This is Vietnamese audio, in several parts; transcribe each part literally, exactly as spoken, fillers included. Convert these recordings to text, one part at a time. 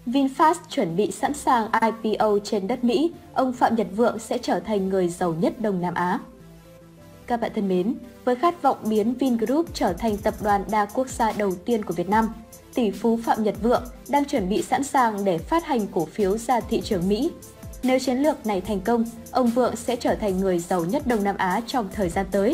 VinFast chuẩn bị sẵn sàng I P O trên đất Mỹ, ông Phạm Nhật Vượng sẽ trở thành người giàu nhất Đông Nam Á. Các bạn thân mến, với khát vọng biến Vingroup trở thành tập đoàn đa quốc gia đầu tiên của Việt Nam, tỷ phú Phạm Nhật Vượng đang chuẩn bị sẵn sàng để phát hành cổ phiếu ra thị trường Mỹ. Nếu chiến lược này thành công, ông Vượng sẽ trở thành người giàu nhất Đông Nam Á trong thời gian tới.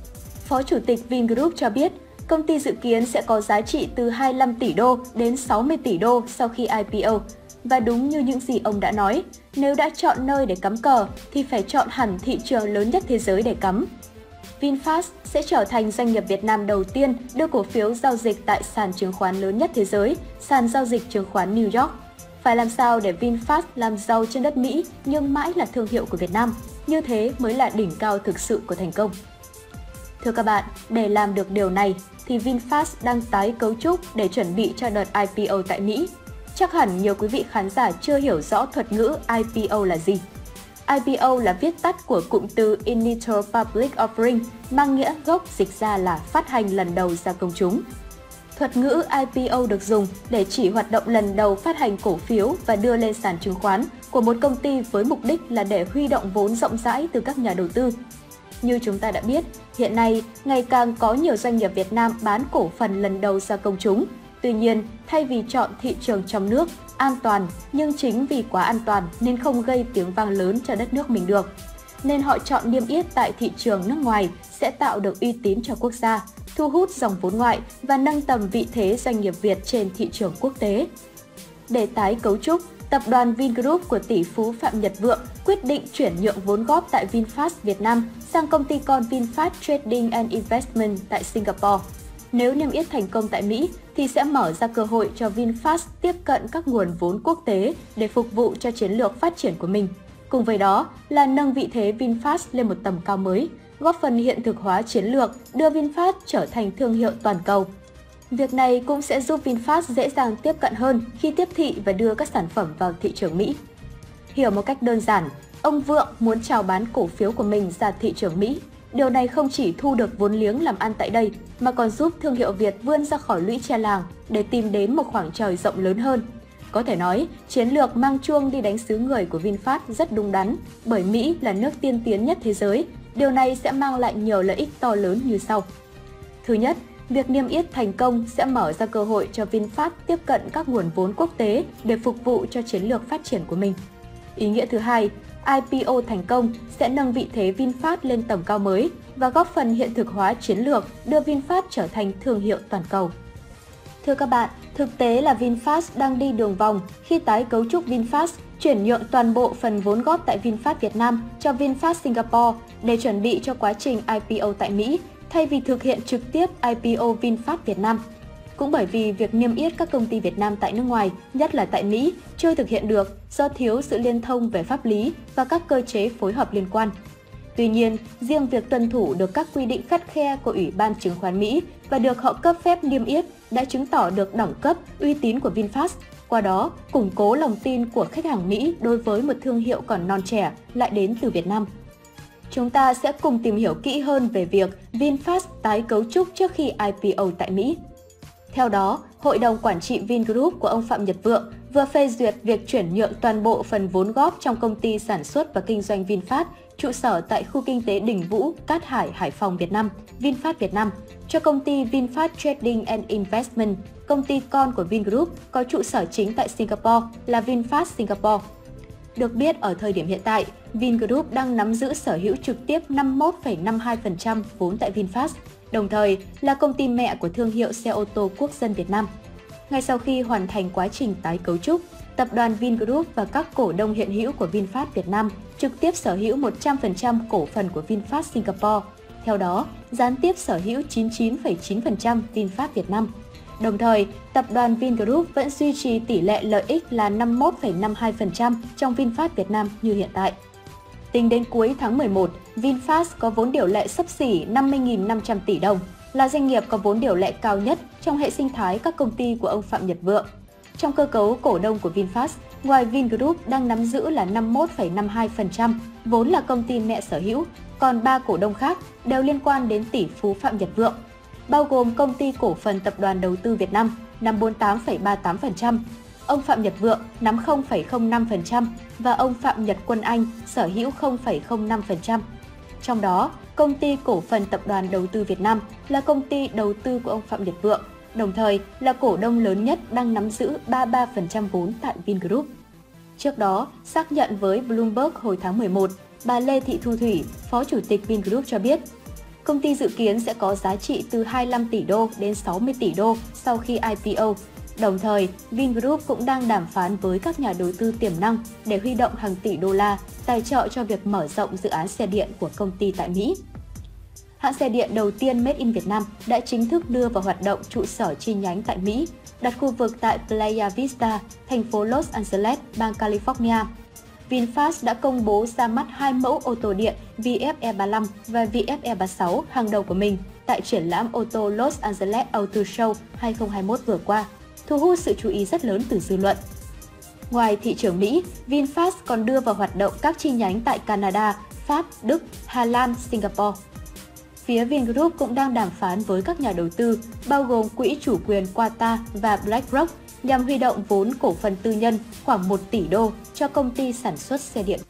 Phó Chủ tịch Vingroup cho biết, công ty dự kiến sẽ có giá trị từ hai mươi lăm tỷ đô đến sáu mươi tỷ đô sau khi I P O. Và đúng như những gì ông đã nói, nếu đã chọn nơi để cắm cờ thì phải chọn hẳn thị trường lớn nhất thế giới để cắm. VinFast sẽ trở thành doanh nghiệp Việt Nam đầu tiên đưa cổ phiếu giao dịch tại sàn chứng khoán lớn nhất thế giới, sàn giao dịch chứng khoán New York. Phải làm sao để VinFast làm giàu trên đất Mỹ nhưng mãi là thương hiệu của Việt Nam? Như thế mới là đỉnh cao thực sự của thành công. Thưa các bạn, để làm được điều này thì VinFast đang tái cấu trúc để chuẩn bị cho đợt I P O tại Mỹ. Chắc hẳn nhiều quý vị khán giả chưa hiểu rõ thuật ngữ I P O là gì. I P O là viết tắt của cụm từ Initial Public Offering, mang nghĩa gốc dịch ra là phát hành lần đầu ra công chúng. Thuật ngữ I P O được dùng để chỉ hoạt động lần đầu phát hành cổ phiếu và đưa lên sàn chứng khoán của một công ty với mục đích là để huy động vốn rộng rãi từ các nhà đầu tư. Như chúng ta đã biết, hiện nay ngày càng có nhiều doanh nghiệp Việt Nam bán cổ phần lần đầu ra công chúng. Tuy nhiên, thay vì chọn thị trường trong nước, an toàn, nhưng chính vì quá an toàn nên không gây tiếng vang lớn cho đất nước mình được. Nên họ chọn niêm yết tại thị trường nước ngoài sẽ tạo được uy tín cho quốc gia, thu hút dòng vốn ngoại và nâng tầm vị thế doanh nghiệp Việt trên thị trường quốc tế. Để tái cấu trúc, tập đoàn Vingroup của tỷ phú Phạm Nhật Vượng quyết định chuyển nhượng vốn góp tại VinFast Việt Nam sang công ty con VinFast Trading and Investment tại Singapore. Nếu niêm yết thành công tại Mỹ thì sẽ mở ra cơ hội cho VinFast tiếp cận các nguồn vốn quốc tế để phục vụ cho chiến lược phát triển của mình. Cùng với đó là nâng vị thế VinFast lên một tầm cao mới, góp phần hiện thực hóa chiến lược đưa VinFast trở thành thương hiệu toàn cầu. Việc này cũng sẽ giúp VinFast dễ dàng tiếp cận hơn khi tiếp thị và đưa các sản phẩm vào thị trường Mỹ. Hiểu một cách đơn giản, ông Vượng muốn chào bán cổ phiếu của mình ra thị trường Mỹ. Điều này không chỉ thu được vốn liếng làm ăn tại đây, mà còn giúp thương hiệu Việt vươn ra khỏi lũy tre làng để tìm đến một khoảng trời rộng lớn hơn. Có thể nói, chiến lược mang chuông đi đánh xứ người của VinFast rất đúng đắn, bởi Mỹ là nước tiên tiến nhất thế giới. Điều này sẽ mang lại nhiều lợi ích to lớn như sau. Thứ nhất, việc niêm yết thành công sẽ mở ra cơ hội cho VinFast tiếp cận các nguồn vốn quốc tế để phục vụ cho chiến lược phát triển của mình. Ý nghĩa thứ hai, I P O thành công sẽ nâng vị thế VinFast lên tầm cao mới và góp phần hiện thực hóa chiến lược đưa VinFast trở thành thương hiệu toàn cầu. Thưa các bạn, thực tế là VinFast đang đi đường vòng khi tái cấu trúc VinFast, chuyển nhượng toàn bộ phần vốn góp tại VinFast Việt Nam cho VinFast Singapore để chuẩn bị cho quá trình I P O tại Mỹ, thay vì thực hiện trực tiếp I P O VinFast Việt Nam. Cũng bởi vì việc niêm yết các công ty Việt Nam tại nước ngoài, nhất là tại Mỹ, chưa thực hiện được do thiếu sự liên thông về pháp lý và các cơ chế phối hợp liên quan. Tuy nhiên, riêng việc tuân thủ được các quy định khắt khe của Ủy ban Chứng khoán Mỹ và được họ cấp phép niêm yết đã chứng tỏ được đẳng cấp, uy tín của VinFast, qua đó củng cố lòng tin của khách hàng Mỹ đối với một thương hiệu còn non trẻ lại đến từ Việt Nam. Chúng ta sẽ cùng tìm hiểu kỹ hơn về việc VinFast tái cấu trúc trước khi I P O tại Mỹ. Theo đó, Hội đồng Quản trị Vingroup của ông Phạm Nhật Vượng vừa phê duyệt việc chuyển nhượng toàn bộ phần vốn góp trong công ty sản xuất và kinh doanh VinFast, trụ sở tại khu kinh tế Đình Vũ, Cát Hải, Hải Phòng, Việt Nam, VinFast Việt Nam, cho công ty VinFast Trading and Investment, công ty con của Vingroup có trụ sở chính tại Singapore là VinFast Singapore. Được biết, ở thời điểm hiện tại, Vingroup đang nắm giữ sở hữu trực tiếp năm mươi mốt phẩy năm mươi hai phần trăm vốn tại VinFast, đồng thời là công ty mẹ của thương hiệu xe ô tô quốc dân Việt Nam. Ngay sau khi hoàn thành quá trình tái cấu trúc, tập đoàn Vingroup và các cổ đông hiện hữu của VinFast Việt Nam trực tiếp sở hữu một trăm phần trăm cổ phần của VinFast Singapore. Theo đó, gián tiếp sở hữu chín mươi chín phẩy chín phần trăm VinFast Việt Nam. Đồng thời, tập đoàn Vingroup vẫn duy trì tỷ lệ lợi ích là năm mươi mốt phẩy năm mươi hai phần trăm trong VinFast Việt Nam như hiện tại. Tính đến cuối tháng mười một, VinFast có vốn điều lệ xấp xỉ năm mươi nghìn năm trăm tỷ đồng, là doanh nghiệp có vốn điều lệ cao nhất trong hệ sinh thái các công ty của ông Phạm Nhật Vượng. Trong cơ cấu cổ đông của VinFast, ngoài Vingroup đang nắm giữ là năm mươi mốt phẩy năm mươi hai phần trăm, vốn là công ty mẹ sở hữu, còn ba cổ đông khác đều liên quan đến tỷ phú Phạm Nhật Vượng, bao gồm công ty cổ phần Tập đoàn Đầu tư Việt Nam nắm bốn mươi tám phẩy ba mươi tám phần trăm, ông Phạm Nhật Vượng nắm không phẩy không năm phần trăm và ông Phạm Nhật Quân Anh sở hữu không phẩy không năm phần trăm. Trong đó, Công ty Cổ phần Tập đoàn Đầu tư Việt Nam là công ty đầu tư của ông Phạm Nhật Vượng, đồng thời là cổ đông lớn nhất đang nắm giữ ba mươi ba phần trăm vốn tại Vingroup. Trước đó, xác nhận với Bloomberg hồi tháng mười một, bà Lê Thị Thu Thủy, Phó Chủ tịch Vingroup cho biết, công ty dự kiến sẽ có giá trị từ hai mươi lăm tỷ đô đến sáu mươi tỷ đô sau khi I P O. Đồng thời, Vingroup cũng đang đàm phán với các nhà đầu tư tiềm năng để huy động hàng tỷ đô la tài trợ cho việc mở rộng dự án xe điện của công ty tại Mỹ. Hãng xe điện đầu tiên Made in Việt Nam đã chính thức đưa vào hoạt động trụ sở chi nhánh tại Mỹ, đặt khu vực tại Playa Vista, thành phố Los Angeles, bang California. VinFast đã công bố ra mắt hai mẫu ô tô điện V F E ba mươi lăm và V F E ba mươi sáu hàng đầu của mình tại triển lãm ô tô Los Angeles Auto Show hai không hai mốt vừa qua, thu hút sự chú ý rất lớn từ dư luận. Ngoài thị trường Mỹ, VinFast còn đưa vào hoạt động các chi nhánh tại Canada, Pháp, Đức, Hà Lan, Singapore. Phía Vingroup cũng đang đàm phán với các nhà đầu tư, bao gồm quỹ chủ quyền Qatar và BlackRock, nhằm huy động vốn cổ phần tư nhân khoảng một tỷ đô cho công ty sản xuất xe điện.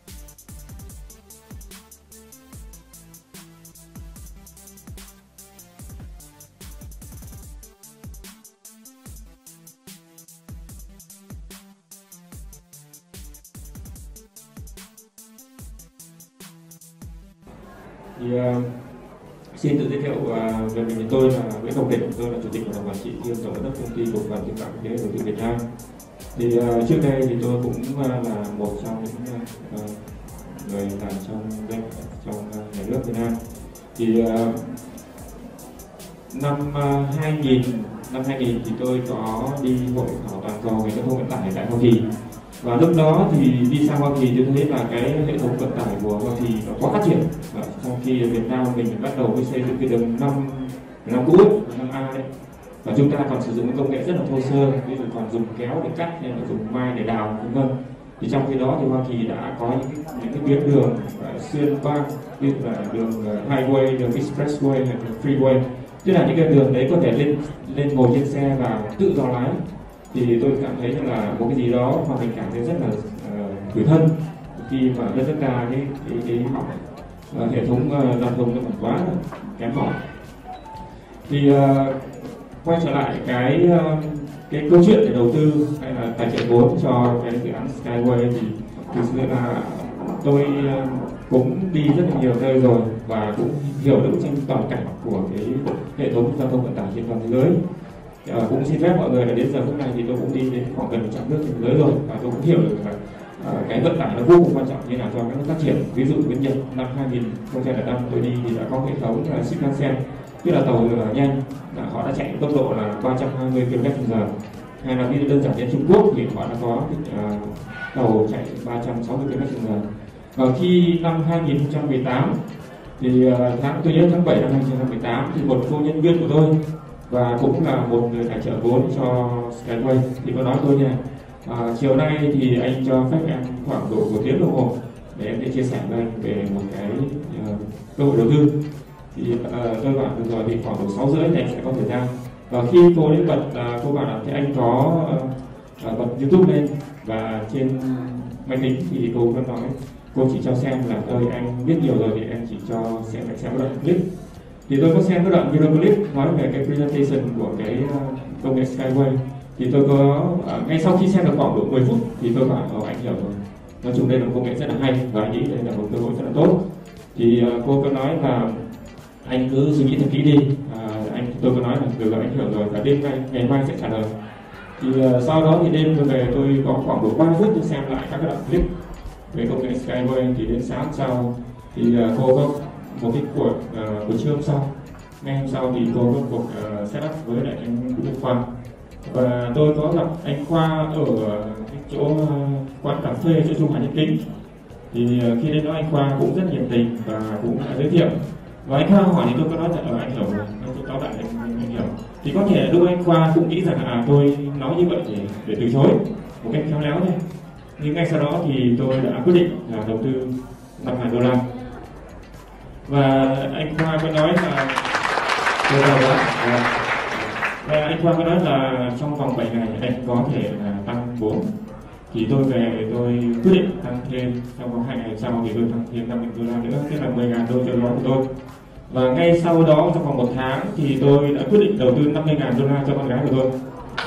Thì, uh, xin tự giới thiệu uh, về mình. Tôi là Nguyễn Ngọc Định, tôi là chủ tịch hội đồng quản trị kiêm tổng giám đốc công ty cổ phần thương mại quốc tế đầu tư Việt Nam. Thì uh, trước đây thì tôi cũng uh, là một trong những uh, người làm trong trong uh, nhà nước Việt Nam. Thì uh, năm uh, hai nghìn năm hai nghìn thì tôi có đi hội thảo toàn cầu về giao thông vận tải tại Hoa Kỳ. Và lúc đó thì đi sang Hoa Kỳ tôi thấy là cái hệ thống vận tải của Hoa Kỳ nó quá phát triển. Và trong khi ở Việt Nam mình bắt đầu mới xây dựng cái đường năm năm cũ, năm A đấy. Và chúng ta còn sử dụng công nghệ rất là thô sơ, ví dụ còn dùng kéo để cắt hay là dùng mai để đào vân vân. Thì trong khi đó thì Hoa Kỳ đã có những cái, những cái tuyến đường uh, xuyên bang, như là đường uh, highway, đường expressway hay là freeway. Tức là những cái đường đấy có thể lên lên ngồi trên xe và tự do lái. Thì tôi cảm thấy là một cái gì đó mà mình cảm thấy rất là uh, tủi thân khi mà đất nước ta cái cái, cái uh, hệ thống uh, giao thông nó còn quá kém mỏng. Thì uh, quay trở lại cái uh, cái câu chuyện để đầu tư hay là tài trợ vốn cho cái dự án Skyway thì thực sự là tôi uh, cũng đi rất là nhiều nơi rồi và cũng hiểu được trên toàn cảnh của cái hệ thống giao thông vận tải trên toàn thế giới. À, cũng xin phép mọi người là đến giờ phút này thì tôi cũng đi đến khoảng gần một trăm nước trên thế giới rồi và tôi cũng hiểu được là à, cái vận tải nó vô cùng quan trọng như nào cho các nước phát triển. Ví dụ bên Nhật năm hai nghìn không trăm lẻ năm tôi đi thì đã có hệ thống là Shinkansen, tức là tàu nhanh, là họ đã chạy tốc độ là ba trăm hai mươi ki lô mét trên giờ. Hay là ví dụ đơn giản đến Trung Quốc thì họ đã có uh, tàu chạy ba trăm sáu mươi ki lô mét trên giờ. Và khi năm hai nghìn không trăm mười tám thì uh, tháng tôi nhớ tháng bảy năm hai nghìn không trăm mười tám thì một cô nhân viên của tôi và cũng là một người tài trợ vốn cho Skyway thì có nói tôi như này: à, chiều nay thì anh cho phép em khoảng độ một tiếng đồng hồ để em sẽ chia sẻ với anh về một cái uh, cơ hội đầu tư. Thì uh, tôi bảo được rồi, thì khoảng độ sáu rưỡi thì anh sẽ có thời gian. Và khi cô đến bật, uh, cô bảo là thế anh có uh, bật YouTube lên và trên máy tính thì cô có nói, cô chỉ cho xem là ơi anh biết nhiều rồi thì em chỉ cho xem xem cái đoạn clip. Thì tôi có xem cái đoạn video clip nói về cái presentation của cái uh, công nghệ Skyway. Thì tôi có uh, ngay sau khi xem được khoảng độ mười phút thì tôi bảo oh, anh hiểu rồi. Nói chung đây là một công nghệ rất là hay và anh nghĩ đây là một cơ hội rất là tốt. Thì uh, cô có nói là anh cứ suy nghĩ thật kỹ đi. Uh, anh tôi có nói là được rồi, anh hiểu rồi và đêm nay ngày mai sẽ trả lời. Thì uh, sau đó thì đêm tôi về tôi có khoảng độ ba phút tôi xem lại các cái đoạn clip về công nghệ Skyway. Thì đến sáng sau thì uh, cô có một cái cuộc uh, buổi trưa hôm sau, ngay hôm sau thì cô có cuộc uh, setup với lại anh Vũ Khoa và tôi có gặp anh Khoa ở cái chỗ uh, quán cà phê chỗ Trung Hải Nhân Kính. Thì uh, khi đến đó anh Khoa cũng rất nhiệt tình và cũng đã giới thiệu và anh Khoa hỏi thì tôi có nói rằng là anh hiểu rồi, tôi táo đại anh, anh, anh hiểu. Thì có thể lúc anh Khoa cũng nghĩ rằng à tôi nói như vậy để, để từ chối một cách khéo léo thôi, nhưng ngay sau đó thì tôi đã quyết định là đầu tư năm ngàn đô la. Và anh Khoa mới nói là tôi đâu đó Anh Khoa có nói là trong vòng bảy ngày anh có thể là tăng vốn, thì tôi về tôi quyết định tăng thêm trong vòng hai ngày sau thì tôi tăng thêm năm nghìn đô la nữa, tức là mười nghìn đô cho gói của tôi. Và ngay sau đó trong vòng một tháng thì tôi đã quyết định đầu tư năm mươi nghìn đô la cho con gái của tôi.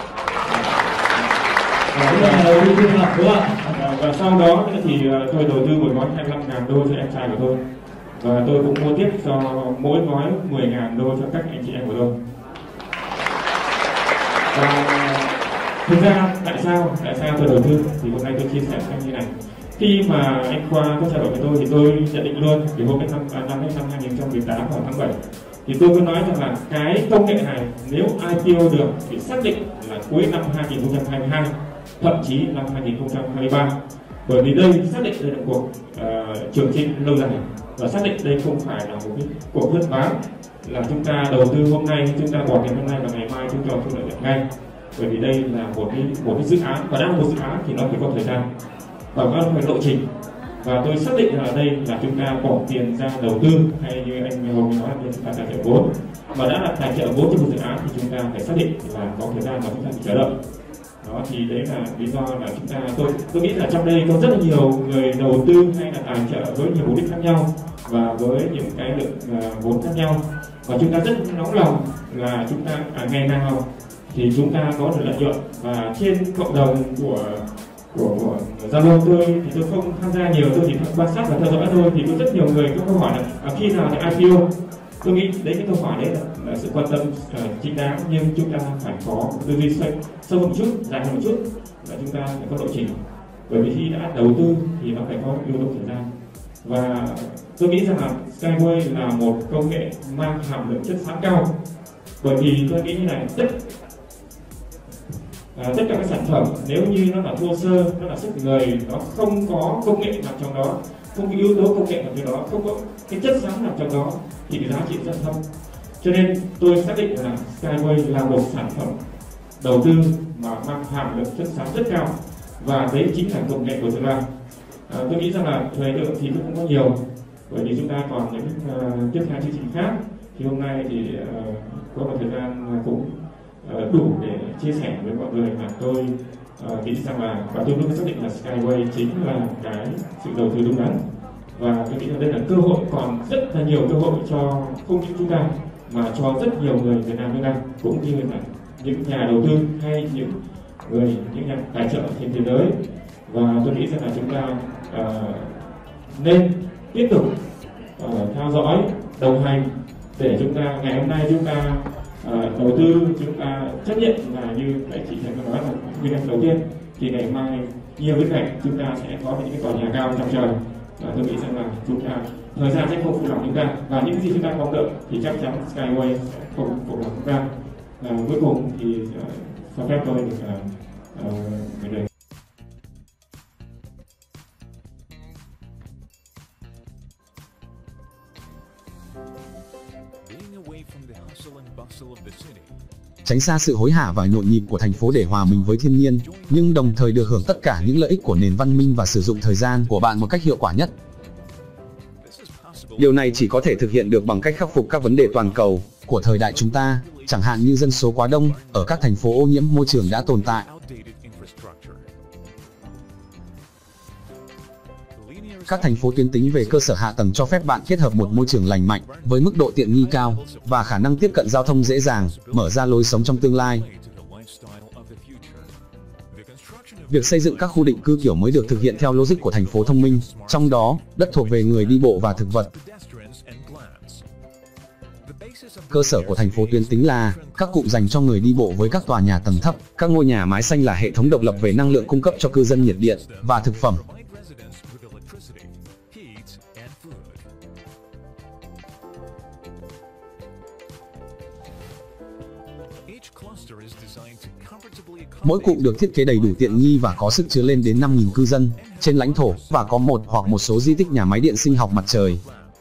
Và, và, và sau đó thì tôi đầu tư một gói hai mươi lăm nghìn đô cho em trai của tôi. Và tôi cũng mua tiếp cho mỗi gói mười nghìn đô cho các anh chị em của tôi. Và thực ra tại sao tại sao tôi đầu tư thì hôm nay tôi chia sẻ với anh như này. Khi mà anh Khoa có trao đổi với tôi thì tôi nhận định luôn thì hôm năm năm năm hai nghìn không trăm mười tám vào tháng bảy thì tôi có nói rằng là cái công nghệ này nếu i pê o được thì xác định là cuối năm hai nghìn không trăm hai mươi hai, thậm chí năm hai nghìn không trăm hai mươi ba, bởi vì đây xác định đây là cuộc uh, trường trinh lâu dài và xác định đây không phải là một cái cuộc lướt ván là chúng ta đầu tư hôm nay, chúng ta bỏ tiền hôm nay và ngày mai chúng ta thu lợi nhuận ngay, bởi vì đây là một cái một cái dự án và đã là một dự án thì nó phải có thời gian và nó phải lộ trình. Và tôi xác định là đây là chúng ta bỏ tiền ra đầu tư, hay như anh Hồng nói là chúng ta tài trợ vốn, mà đã là tài trợ vốn cho một dự án thì chúng ta phải xác định là có thời gian mà chúng ta phải chờ đợi. Đó thì đấy là lý do là chúng ta tôi tôi nghĩ là trong đây có rất là nhiều người đầu tư hay là tài trợ với nhiều mục đích khác nhau và với những cái lượng uh, vốn khác nhau, và chúng ta rất nóng lòng là chúng ta à, ngày nào thì chúng ta có được lợi nhuận. Và trên cộng đồng của của của Zalo tôi thì tôi không tham gia nhiều, tôi chỉ quan sát và theo dõi thôi, thì có rất nhiều người có câu hỏi là à, khi nào thì i pê o. Tôi nghĩ đấy cái câu hỏi đấy là, là sự quan tâm uh, chính đáng, nhưng chúng ta phải có tư duy sâu, sâu một chút, dài hơn một chút, và chúng ta phải có lộ trình, bởi vì khi đã đầu tư thì nó phải có yếu tố thời gian. Và tôi nghĩ rằng là Skyway là một công nghệ mang hàm lượng chất xám cao, bởi vì tôi nghĩ như này, tất À, tất cả các sản phẩm nếu như nó là thô sơ, nó là sức người, nó không có công nghệ nằm trong đó, không có yếu tố công nghệ nằm trong đó, không có cái chất xám nằm trong đó thì giá trị rất thấp. Cho nên tôi xác định là Skyway là một sản phẩm đầu tư mà mang hàm lượng chất xám rất cao, và đấy chính là công nghệ của tương lai. À, tôi nghĩ rằng là thời lượng thì cũng không có nhiều, bởi vì chúng ta còn những uh, tiếp theo chương trình khác. Thì hôm nay thì uh, có một thời gian cũng uh, đủ để chia sẻ với mọi người, mà tôi uh, nghĩ rằng là và tôi luôn xác định là Skyway chính là cái sự đầu tư đúng đắn, và tôi nghĩ là đây là cơ hội, còn rất là nhiều cơ hội cho không những chúng ta mà cho rất nhiều người Việt Nam chúng ta, cũng như là những nhà đầu tư hay những người những nhà tài trợ trên thế giới. Và tôi nghĩ rằng là chúng ta uh, nên tiếp tục uh, theo dõi, đồng hành để chúng ta ngày hôm nay chúng ta uh, đầu tư, chúng ta chấp nhận là như đại chị đã nói là nguyên nhân đầu tiên, thì ngày mai nhiều viễn cảnh chúng ta sẽ có những cái tòa nhà cao trong trời. Và tôi nghĩ rằng là chúng ta thời gian sẽ không phụ lòng chúng ta, và những gì chúng ta mong đợi thì chắc chắn Skyway sẽ không phụ lòng chúng ta. À, cuối cùng thì uh, cho phép tôi được uh, uh, gửi lời. Tránh xa sự hối hả và nhộn nhịp của thành phố để hòa mình với thiên nhiên, nhưng đồng thời được hưởng tất cả những lợi ích của nền văn minh và sử dụng thời gian của bạn một cách hiệu quả nhất. Điều này chỉ có thể thực hiện được bằng cách khắc phục các vấn đề toàn cầu của thời đại chúng ta, chẳng hạn như dân số quá đông ở các thành phố, ô nhiễm môi trường đã tồn tại. Các thành phố tuyến tính về cơ sở hạ tầng cho phép bạn kết hợp một môi trường lành mạnh với mức độ tiện nghi cao và khả năng tiếp cận giao thông dễ dàng, mở ra lối sống trong tương lai. Việc xây dựng các khu định cư kiểu mới được thực hiện theo logic của thành phố thông minh, trong đó đất thuộc về người đi bộ và thực vật. Cơ sở của thành phố tuyến tính là các cụm dành cho người đi bộ với các tòa nhà tầng thấp, các ngôi nhà mái xanh là hệ thống độc lập về năng lượng cung cấp cho cư dân nhiệt điện và thực phẩm. Mỗi cụm được thiết kế đầy đủ tiện nghi và có sức chứa lên đến năm nghìn cư dân trên lãnh thổ, và có một hoặc một số di tích nhà máy điện sinh học mặt trời.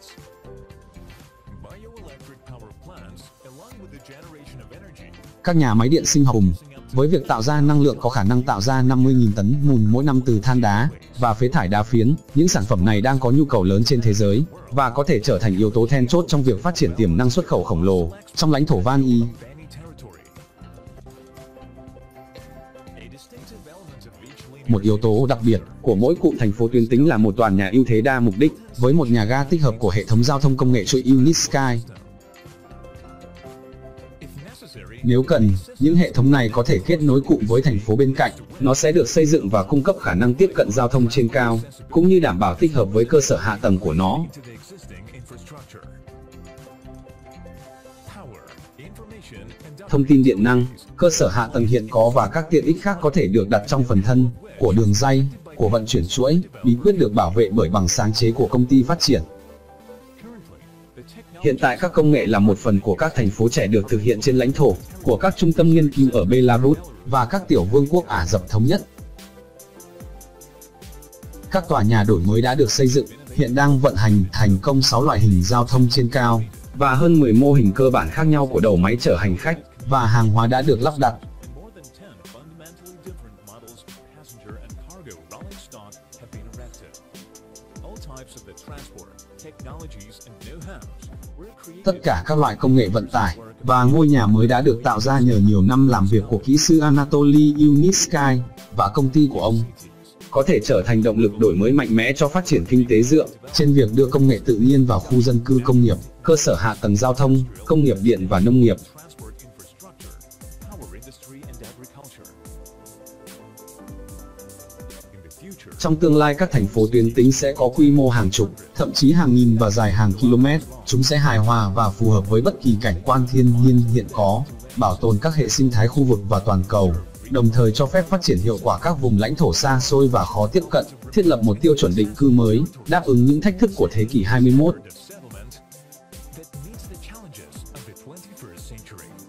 Các nhà máy điện sinh học cùng với việc tạo ra năng lượng có khả năng tạo ra năm mươi nghìn tấn mùn mỗi năm từ than đá và phế thải đá phiến. Những sản phẩm này đang có nhu cầu lớn trên thế giới và có thể trở thành yếu tố then chốt trong việc phát triển tiềm năng xuất khẩu khổng lồ trong lãnh thổ Van Y. Một yếu tố đặc biệt của mỗi cụm thành phố tuyến tính là một tòa nhà ưu thế đa mục đích, với một nhà ga tích hợp của hệ thống giao thông công nghệ chuỗi Unisky. Nếu cần, những hệ thống này có thể kết nối cụm với thành phố bên cạnh. Nó sẽ được xây dựng và cung cấp khả năng tiếp cận giao thông trên cao, cũng như đảm bảo tích hợp với cơ sở hạ tầng của nó. Thông tin điện năng, cơ sở hạ tầng hiện có và các tiện ích khác có thể được đặt trong phần thân của đường ray, của vận chuyển chuỗi. Bí quyết được bảo vệ bởi bằng sáng chế của công ty phát triển. Hiện tại các công nghệ là một phần của các thành phố trẻ được thực hiện trên lãnh thổ của các trung tâm nghiên cứu ở Belarus và các tiểu vương quốc Ả Rập Thống Nhất. Các tòa nhà đổi mới đã được xây dựng, hiện đang vận hành thành công sáu loại hình giao thông trên cao, và hơn mười mô hình cơ bản khác nhau của đầu máy chở hành khách và hàng hóa đã được lắp đặt. Tất cả các loại công nghệ vận tải và ngôi nhà mới đã được tạo ra nhờ nhiều năm làm việc của kỹ sư Anatoly Unisky và công ty của ông, có thể trở thành động lực đổi mới mạnh mẽ cho phát triển kinh tế dựa trên việc đưa công nghệ tự nhiên vào khu dân cư công nghiệp, cơ sở hạ tầng giao thông, công nghiệp điện và nông nghiệp. Trong tương lai các thành phố tuyến tính sẽ có quy mô hàng chục, thậm chí hàng nghìn và dài hàng km. Chúng sẽ hài hòa và phù hợp với bất kỳ cảnh quan thiên nhiên hiện có, bảo tồn các hệ sinh thái khu vực và toàn cầu, đồng thời cho phép phát triển hiệu quả các vùng lãnh thổ xa xôi và khó tiếp cận, thiết lập một tiêu chuẩn định cư mới, đáp ứng những thách thức của thế kỷ hai mươi mốt.